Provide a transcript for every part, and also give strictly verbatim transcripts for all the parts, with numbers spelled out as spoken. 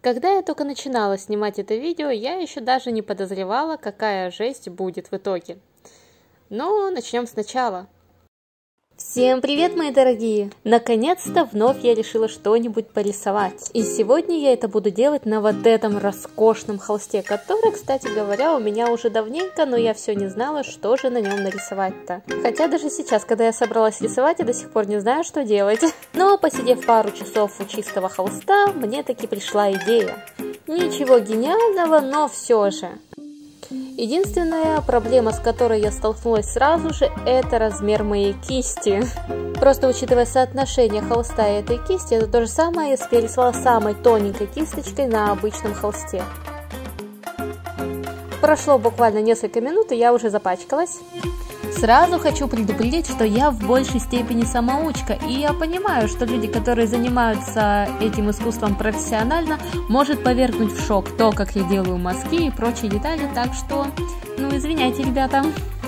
Когда я только начинала снимать это видео, я еще даже не подозревала, какая жесть будет в итоге. Но начнем сначала. Всем привет, мои дорогие! Наконец-то вновь я решила что-нибудь порисовать. И сегодня я это буду делать на вот этом роскошном холсте, который, кстати говоря, у меня уже давненько, но я все не знала, что же на нем нарисовать-то. Хотя даже сейчас, когда я собралась рисовать, я до сих пор не знаю, что делать. Но посидев пару часов у чистого холста, мне таки пришла идея. Ничего гениального, но все же. Единственная проблема, с которой я столкнулась сразу же, это размер моей кисти. Просто учитывая соотношение холста и этой кисти, это то же самое, если я рисовала самой тоненькой кисточкой на обычном холсте. Прошло буквально несколько минут, и я уже запачкалась. Сразу хочу предупредить, что я в большей степени самоучка, и я понимаю, что люди, которые занимаются этим искусством профессионально, может повергнуть в шок то, как я делаю мазки и прочие детали, так что, ну извиняйте, ребята.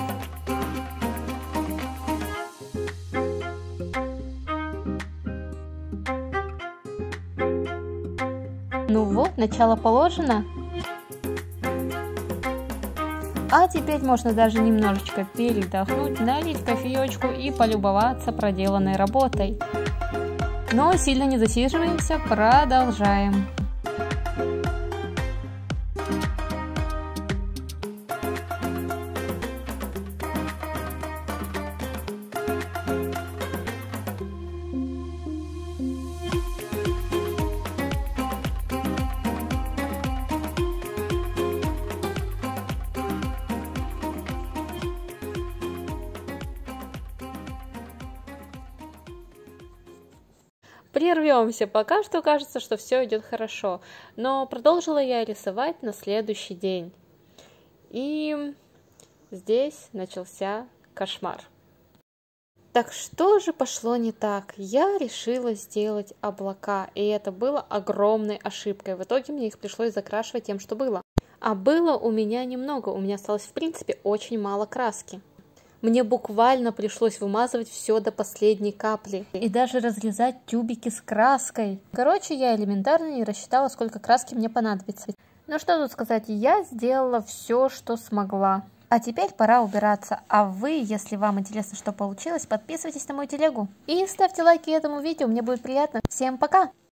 Ну вот, начало положено. А теперь можно даже немножечко передохнуть, налить кофеечку и полюбоваться проделанной работой. Но сильно не засиживаемся, продолжаем. Прервемся, пока что кажется, что все идет хорошо, но продолжила я рисовать на следующий день. И здесь начался кошмар. Так что же пошло не так? Я решила сделать облака, и это было огромной ошибкой. В итоге мне их пришлось закрашивать тем, что было. А было у меня немного, у меня осталось в принципе очень мало краски. Мне буквально пришлось вымазывать все до последней капли. И даже разрезать тюбики с краской. Короче, я элементарно не рассчитала, сколько краски мне понадобится. Ну что тут сказать, я сделала все, что смогла. А теперь пора убираться. А вы, если вам интересно, что получилось, подписывайтесь на мою телегу. И ставьте лайки этому видео, мне будет приятно. Всем пока!